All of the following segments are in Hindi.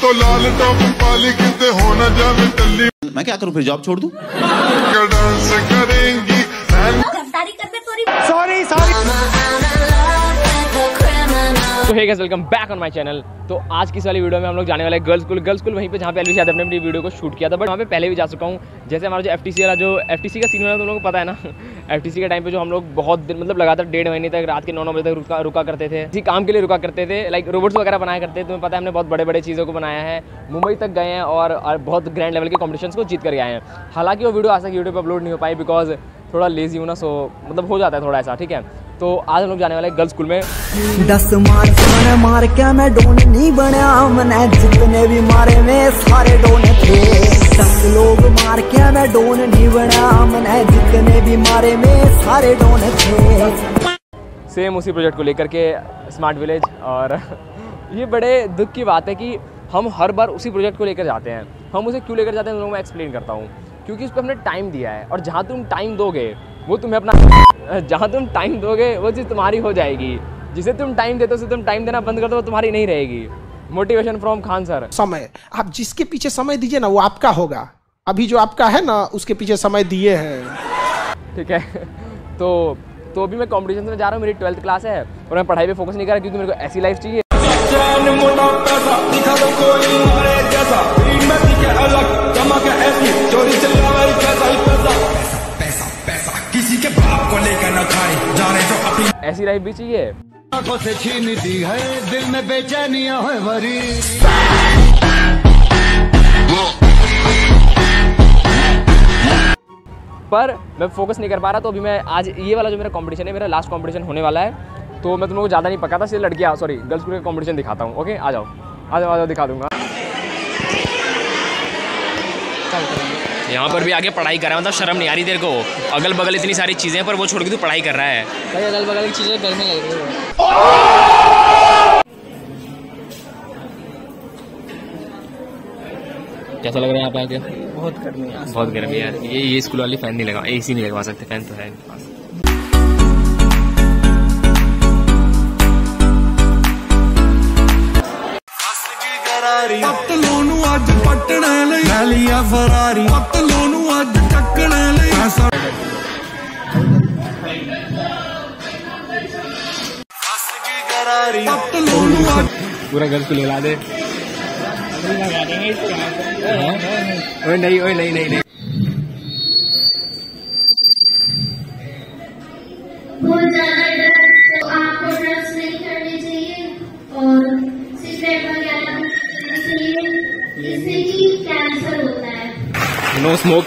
तो लाल टॉप पाली किते होना जावे टल्ली। मैं क्या करूं फिर, जॉब छोड़ दूं? डांस करेंगी सॉरी तो hey guys, welcome back on my channel. तो आज की इस वाली वीडियो में हम लोग जाने वाले हैं गर्ल्स स्कूल वहीं पे जहाँ पे एलवी यादव ने अपनी वीडियो को शूट किया था। बट वहाँ पे पहले भी जा चुका हूँ। जैसे हमारा जो एफटीसी का सीन हुआ तुम लोगों को पता है ना। एफटीसी के टाइम पे जो हम लोग बहुत दिन मतलब लगातार 1.5 महीने तक रात के 9 बजे तक रुका करते थे, इसी काम के लिए रुका करते थे। लाइक रोबोट्स वगैरह बनाया करते थे। तुम्हें पता है हमने बहुत बड़े बड़े चीज़ों को बनाया है, मुंबई तक गए हैं और बहुत ग्रैंड लेवल के कॉम्पिटिशन्स को जीत कर आए हैं। हालांकि वो वीडियो आज तक यूट्यूब पर अपलोड नहीं हो पाई बिकॉज थोड़ा लेजी हूँ ना, सो मतलब हो जाता है थोड़ा ऐसा, ठीक है। तो आज हम लोग जाने वाले हैं गर्ल्स स्कूल में। 10 मार के मैं डोन नहीं बना, मैंने जितने भी मारे में सारे डोन थे। 10 लोग मार के मैं डोन नहीं बना, मैंने जितने भी मारे में सारे डोन थे। सेम उसी प्रोजेक्ट को लेकर के स्मार्ट विलेज। और ये बड़े दुख की बात है कि हम हर बार उसी प्रोजेक्ट को लेकर जाते हैं। हम उसे क्यों लेकर जाते हैं मैं एक्सप्लेन करता हूँ। क्योंकि उस पर हमने टाइम दिया है और जहाँ तुम टाइम दोगे वो तुम्हें अपना जहाँ तुम टाइम दोगे वो चीज़ तुम्हारी हो जाएगी। जिसे तुम टाइम देते हो उसे तुम टाइम देना बंद कर दो, वो तुम्हारी नहीं रहेगी। Motivation from Khan sir. समय, आप जिसके पीछे समय दीजिए ना वो आपका होगा। अभी जो आपका है ना उसके पीछे समय दिए हैं, ठीक है। तो अभी मैं कॉम्पिटिशन में जा रहा हूँ। मेरी 12th क्लास है और मैं पढ़ाई पे फोकस नहीं कर रहा क्योंकि मेरे को ऐसी लाइफ चाहिए। किसी के बाप को लेकर न खाए जाने जो अपनी ऐसी लाइफ भी चाहिए। आंखों से छीन दी है, दिल में बेचैनियां है भरी। पर मैं फोकस नहीं कर पा रहा। तो अभी मैं आज ये वाला जो मेरा कंपटीशन है, मेरा लास्ट कंपटीशन होने वाला है। तो मैं तुम लोगों को ज़्यादा नहीं पकाता, सिर्फ लड़कियाँ सॉरी गर्ल्स स्कूल का कंपटीशन दिखाता हूँ। ओके, आ जाओ दिखा दूंगा। यहाँ पर भी आगे पढ़ाई कर रहा है, मतलब शर्म नहीं आ रही तेरे को? अगल बगल इतनी सारी चीज़ें पर वो छोड़ के तू पढ़ाई कर रहा है। भाई अगल बगल की चीज़ें घर में लग रही है। कैसा लग रहा है यहाँ पे आके? बहुत गर्मी है, बहुत गर्मी है यार। ये स्कूल वाली फैन नहीं लगा, एसी नहीं लगवा सकते, फैन तो है इनके पास। पतलून अज पटने ले लिया फरारी, पतलून अज टकने ले पूरा घर को ला दे। ओए नहीं। बहुत ज्यादा ड्रग्स तो आपको ड्रग्स नहीं करनी चाहिए और सिगरेट वगैरह जिससे कि कैंसर होता है। No smoke.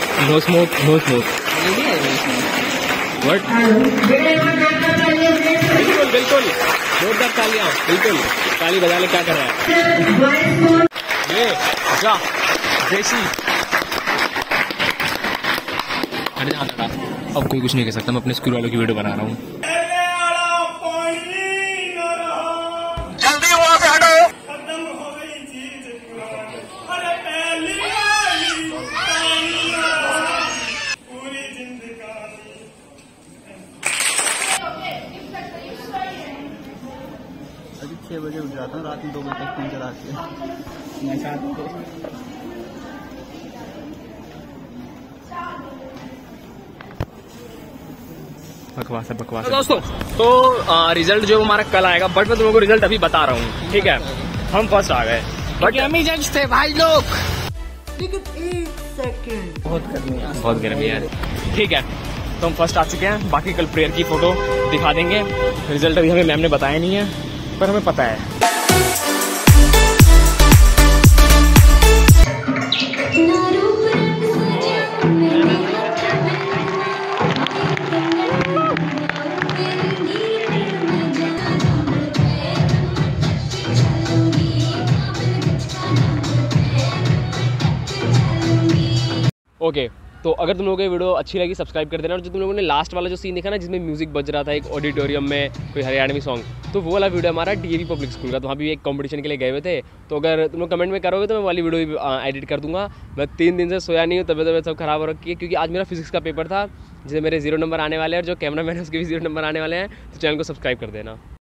व्हाट? बिल्कुल जोरदार तालियां। बिल्कुल ताली बजा ले। क्या कर रहा है ये? अच्छा देसी। अब कोई कुछ नहीं कह सकता। मैं अपने स्कूल वालों की वीडियो बना रहा हूँ। जल्दी वहां से हटो। अभी 6 बजे उठ जाता हूँ, रात में 2 बजे तक फोन चलाते हैं। बकवास है दोस्तों। तो रिजल्ट जो हमारा कल आएगा, बट मैं तुम लोगों को रिजल्ट अभी बता रहा हूँ, ठीक है। हम फर्स्ट आ गए बट हम ही जज थे भाई लोग। लेकिन 1 सेकंड, बहुत गर्मी है, ठीक है। तो हम फर्स्ट आ चुके हैं। बाकी कल प्रेयर की फोटो दिखा देंगे। रिजल्ट अभी हमें मैम ने बताया नहीं है पर हमें पता है। ओके, तो अगर तुम लोगों को ये वीडियो अच्छी लगी सब्सक्राइब कर देना। और जो तुम लोगों ने लास्ट वाला जो सीन देखा ना जिसमें म्यूजिक बज रहा था एक ऑडिटोरियम में, कोई हरियाणवी सॉन्ग, तो वो वाला वीडियो हमारा डीएवी पब्लिक स्कूल का। तो वहाँ भी एक कंपटीशन के लिए गए हुए थे। तो अगर तुम लोग कमेंट में करोगे तो मैं वाली वीडियो भी एडिट कर दूंगा। मैं 3 दिन से सोया नहीं हूँ, तबियत सब खराब हो रखी है क्योंकि आज मेरा फिजिक्स का पेपर था जिसे मेरे 0 नंबर आने वाले हैं और जो कैमरा मैन है उसके भी 0 नंबर आने वाले हैं। तो चैनल को सब्सक्राइब कर देना।